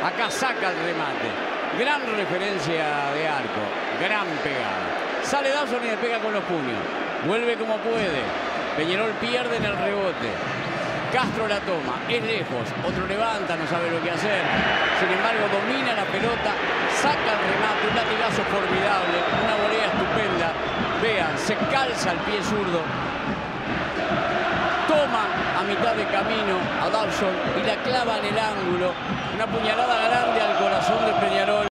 Acá saca el remate. Gran referencia de arco. Gran pegada. Sale Dawson y le pega con los puños. Vuelve como puede. Peñarol pierde en el rebote. Castro la toma. Es lejos. Otro levanta, no sabe lo que hacer. Sin embargo, domina la pelota. Saca el remate. Un latigazo formidable. Una volea estupenda. Vean, se calza el pie zurdo. Toma a mitad de camino a Dawson y la clava en el ángulo. Una puñalada grande al corazón de Peñarol.